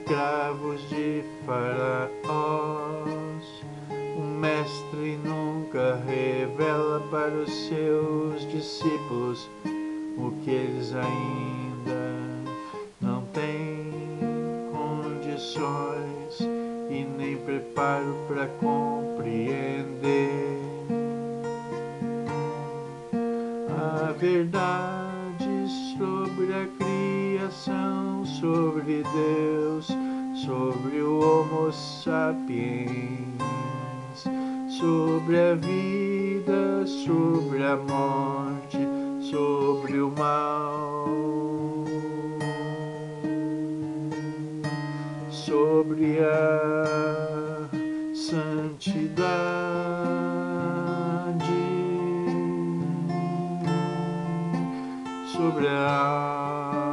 escravos de Faraós. O mestre nunca revela para os seus discípulos o que eles ainda não têm condições e nem preparo para compreender. A verdade sobre a criação, sobre Deus, sobre o Homo sapiens, sobre a vida, sobre a morte, sobre o mal, sobre a santidade, sobre a